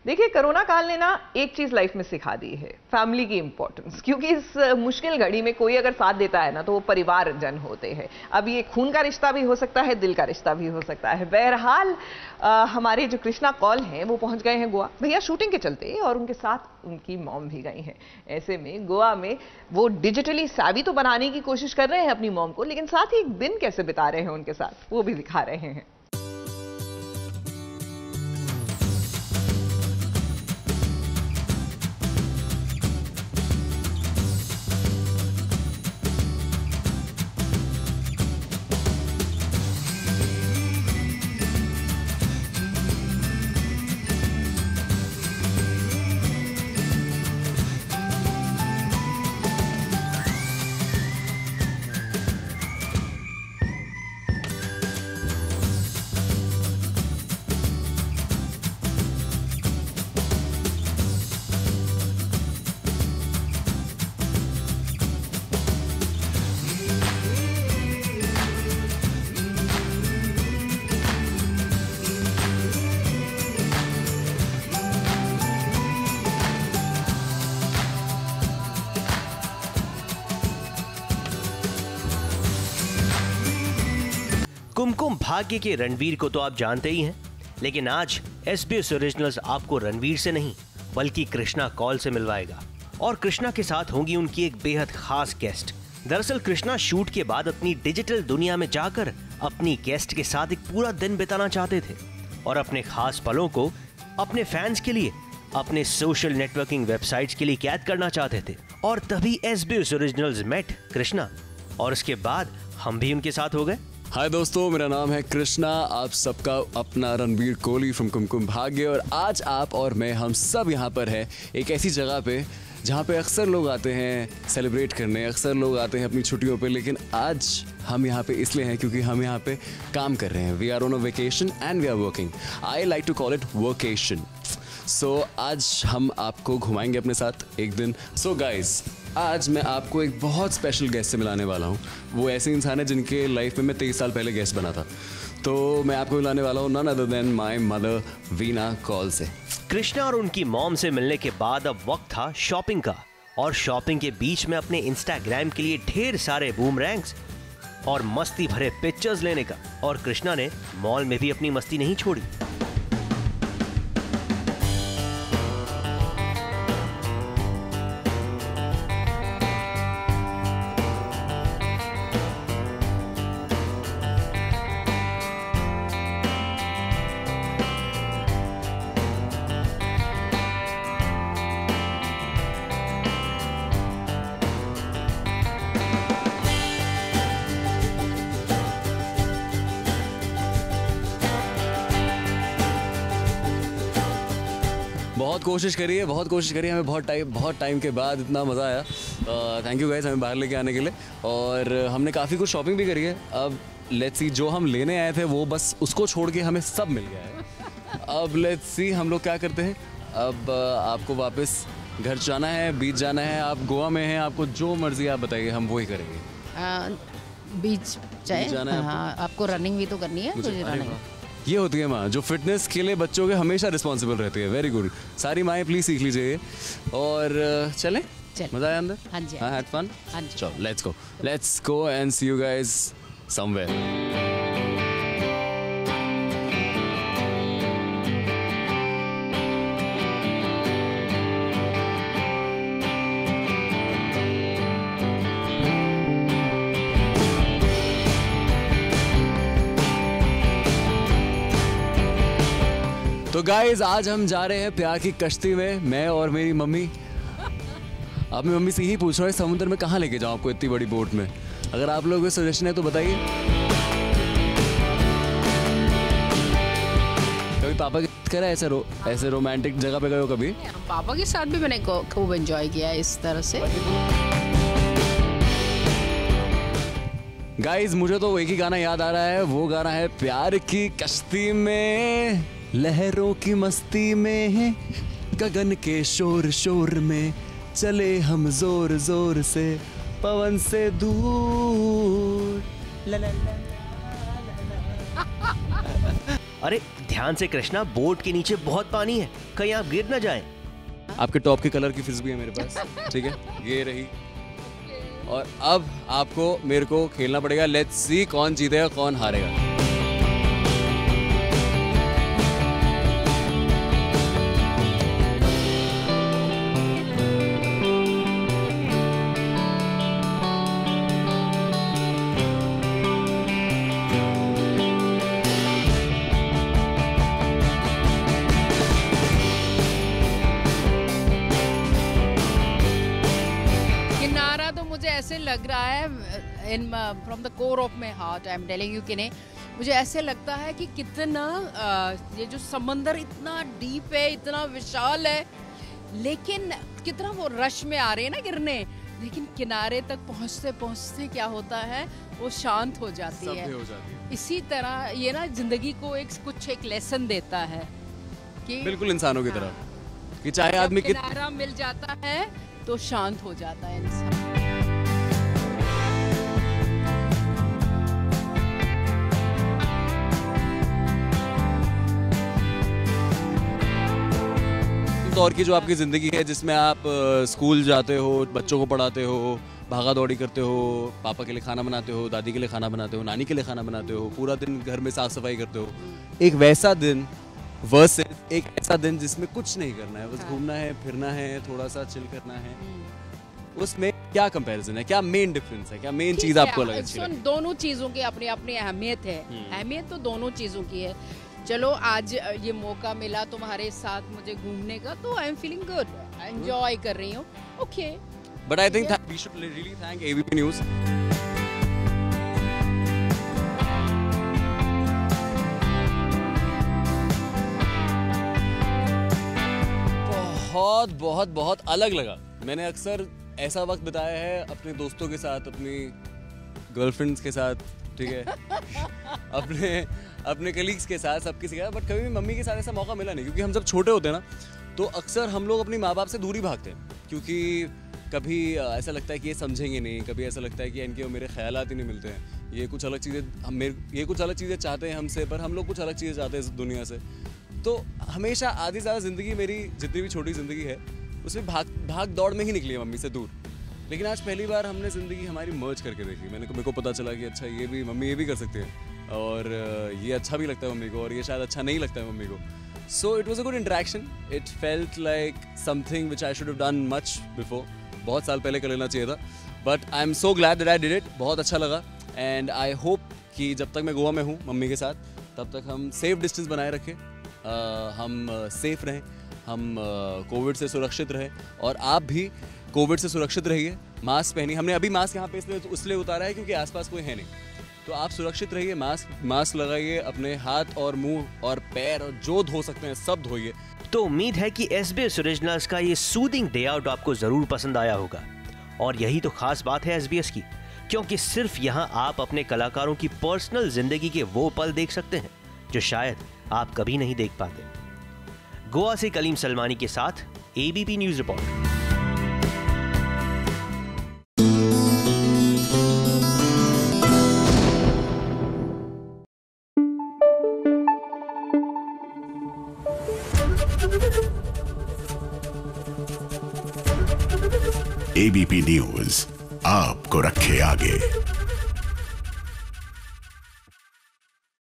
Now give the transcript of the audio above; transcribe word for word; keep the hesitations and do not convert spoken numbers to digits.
देखिए, कोरोना काल ने ना एक चीज लाइफ में सिखा दी है, फैमिली की इंपॉर्टेंस। क्योंकि इस मुश्किल घड़ी में कोई अगर साथ देता है ना तो वो परिवार जन होते हैं। अब ये खून का रिश्ता भी हो सकता है, दिल का रिश्ता भी हो सकता है। बहरहाल हमारे जो कृष्णा कौल हैं वो पहुंच गए हैं गोवा, भैया शूटिंग के चलते, और उनके साथ उनकी मॉम भी गई हैं। ऐसे में गोवा में वो डिजिटली savvy तो बनाने की कोशिश कर रहे हैं अपनी मॉम को, लेकिन साथ ही एक दिन कैसे बिता रहे हैं उनके साथ वो भी दिखा रहे हैं। कुमकुम भाग्य के रणवीर को तो आप जानते ही हैं, लेकिन आज एसबीएस ओरिजिनल्स आपको रणवीर से नहीं बल्कि कृष्णा कौल से मिलवाएगा। और कृष्णा के साथ होंगी उनकी एक बेहद खास गेस्ट। दरअसल कृष्णा शूट के बाद अपनी डिजिटल दुनिया में जाकर अपनी गेस्ट के साथ एक पूरा दिन बिताना चाहते थे और अपने खास पलों को अपने फैंस के लिए, अपने सोशल नेटवर्किंग वेबसाइट्स के लिए कैद करना चाहते थे। और तभी एसबीएस ओरिजिनल्स मेट कृष्णा, और उसके बाद हम भी उनके साथ हो गए। हाय दोस्तों, मेरा नाम है कृष्णा, आप सबका अपना रणवीर कोहली फ्रॉम कुमकुम भाग्य। और आज आप और मैं, हम सब यहाँ पर हैं एक ऐसी जगह पे जहाँ पे अक्सर लोग आते हैं सेलिब्रेट करने, अक्सर लोग आते हैं अपनी छुट्टियों पे, लेकिन आज हम यहाँ पे इसलिए हैं क्योंकि हम यहाँ पे काम कर रहे हैं। We are on a vacation and we are working. I like to call it workation. So आज हम आपको घुमाएंगे अपने साथ एक दिन। सो so गाइज, आज मैं आपको एक बहुत स्पेशल गेस्ट से मिलाने वाला हूँ। वो ऐसे इंसान है जिनके लाइफ में मैं तेईस साल पहले गेस्ट बना था। तो मैं आपको मिलाने वाला हूँ none other than my mother Veena Kaul से। कृष्णा और उनकी मॉम से मिलने के बाद अब वक्त था शॉपिंग का, और शॉपिंग के बीच में अपने इंस्टाग्राम के लिए ढेर सारे बूमरैंग्स और मस्ती भरे पिक्चर्स लेने का। और कृष्णा ने मॉल में भी अपनी मस्ती नहीं छोड़ी। बहुत कोशिश करी है, बहुत कोशिश करी है, हमें बहुत टाइम बहुत टाइम के बाद इतना मज़ा आया। थैंक यू गाइस हमें बाहर लेके आने के लिए। और हमने काफ़ी कुछ शॉपिंग भी करी है। अब लेट्स सी, जो हम लेने आए थे वो बस उसको छोड़ के हमें सब मिल गया है। अब लेट्स सी हम लोग क्या करते हैं। अब आपको वापस घर जाना है, बीच जाना है, आप गोवा में हैं, आपको जो मर्जी आप बताइए, हम वही करेंगे। बीच जाए, जाना है हाँ, आपको रनिंग भी तो करनी है। मुझे रनिंग ये होती है माँ जो फिटनेस के लिए बच्चों के हमेशा रिस्पॉन्सिबल रहती है। वेरी गुड, सारी माएँ प्लीज सीख लीजिए। और चलें, मजा आया अंदर? हाँ जी, हाँ, हैड फन। हाँ जी, चलो let's go let's go and see you guys somewhere. तो गाइज आज हम जा रहे हैं प्यार की कश्ती में, मैं और मेरी मम्मी। अब मैं मम्मी से यही पूछ रहा हूँ, समुद्र में कहाँ लेके जाऊँ आपको इतनी बड़ी बोट में? अगर आप लोगों को सजेशन है तो बताइए। कभी पापा के साथ करा ऐसे रो ऐसे रोमांटिक जगह पे गए हो कभी? पापा के साथ भी मैंने खूब एंजॉय किया है इस तरह से। गाइज मुझे तो एक ही गाना याद आ रहा है, वो गाना है प्यार की कश्ती में, लहरों की मस्ती में है, गगन के शोर शोर में चले हम जोर जोर से, पवन से दूर। ला ला ला ला ला ला। अरे ध्यान से कृष्णा, बोट के नीचे बहुत पानी है, कहीं आप गिर ना जाएं। आपके टॉप के कलर की फ्रिस्बी है मेरे पास, ठीक है, ये रही। और अब आपको मेरे को खेलना पड़ेगा, लेट्स सी कौन जीतेगा कौन हारेगा। ऐसे लग रहा है in from the core of my heart I am telling you कि नहीं, मुझे ऐसे लगता है कि कितना uh, ये जो समंदर इतना डीप है, इतना विशाल है, लेकिन कितना वो रश में आ रहे हैं ना गिरने, लेकिन किनारे तक पहुंचते पहुंचते क्या होता है, वो शांत हो जाती है। हो जाती है। इसी तरह ये ना जिंदगी को एक कुछ एक लेसन देता है कि बिल्कुल इंसानों की तरह, हाँ। कि चाहे आदमी किनारा मिल जाता है तो शांत हो जाता है इंसान। दौर की जो आपकी ज़िंदगी है, जिसमें आप स्कूल जाते हो, बच्चों को पढ़ाते हो, भागा दौड़ी करते हो, पापा के लिए खाना बनाते हो, दादी के लिए खाना बनाते हो, नानी के लिए खाना बनाते हो, पूरा दिन घर में साफ सफाई करते हो, एक वैसा दिन वर्सेस एक ऐसा दिन जिसमें कुछ नहीं करना है, बस हाँ। घूमना है, फिरना है, थोड़ा सा चिल करना है, उसमें क्या कंपैरिजन है, क्या मेन डिफरेंस है, क्या मेन चीज़ आपको लगे? अच्छी दोनों चीज़ों की अपनी अपनी अहमियत है, अहमियत तो दोनों चीज़ों की है। चलो आज ये मौका मिला तुम्हारे साथ मुझे घूमने का, तो I am feeling good, enjoy कर रही हूँ, okay. But I think we should really thank ABP news. बहुत बहुत बहुत अलग लगा। मैंने अक्सर ऐसा वक्त बिताया है अपने दोस्तों के साथ, अपनी गर्लफ्रेंड्स के साथ, ठीक है, अपने अपने कलीग्स के साथ, सबके साथ, बट कभी भी मम्मी के साथ ऐसा मौका मिला नहीं, क्योंकि हम जब छोटे होते हैं ना, तो अक्सर हम लोग अपनी माँ बाप से दूरी भागते हैं, क्योंकि कभी ऐसा लगता है कि ये समझेंगे नहीं, कभी ऐसा लगता है कि इनके और मेरे ख्यालात ही नहीं मिलते हैं, ये कुछ अलग चीज़ें हम मेरे ये कुछ अलग चीज़ें चाहते हैं हमसे, पर हम लोग कुछ अलग चीज़ें चाहते हैं इस दुनिया से। तो हमेशा आधी ज़्यादा ज़िंदगी मेरी जितनी भी छोटी ज़िंदगी है उसमें भाग भाग दौड़ में ही निकली है मम्मी से दूर। लेकिन आज पहली बार हमने ज़िंदगी हमारी मर्ज करके देखी। मैंने मेरे को पता चला कि अच्छा ये भी मम्मी ये भी कर सकती है, और ये अच्छा भी लगता है मम्मी को, और ये शायद अच्छा नहीं लगता है मम्मी को। So it was a good interaction, it felt like something which I should have done much before, बहुत साल पहले कर लेना चाहिए था, but I am so glad that I did it. बहुत अच्छा लगा, एंड आई होप कि जब तक मैं गोवा में हूँ मम्मी के साथ, तब तक हम सेफ डिस्टेंस बनाए रखें, uh, हम सेफ uh, रहें, हम कोविड uh, से सुरक्षित रहें, और आप भी कोविड से सुरक्षित रहिए, मास्क पहनिए। हमने अभी मास्क यहाँ पे इसलिए इसलिए उतारा है क्योंकि आसपास कोई है नहीं, तो आप सुरक्षित रहिए, मास्क मास्क लगाइए, अपने हाथ और मुंह और पैर और जो धो सकते हैं सब धोइए। तो उम्मीद है कि एसबीएस ओरिजिनल्स का ये सूदिंग डे आउट आपको जरूर पसंद आया होगा, और यही तो खास बात है एसबीएस की, क्योंकि सिर्फ यहाँ आप अपने कलाकारों की पर्सनल जिंदगी के वो पल देख सकते हैं जो शायद आप कभी नहीं देख पाते। गोवा से कलीम सलमानी के साथ ABP news report. ABP news आपको रखे आगे।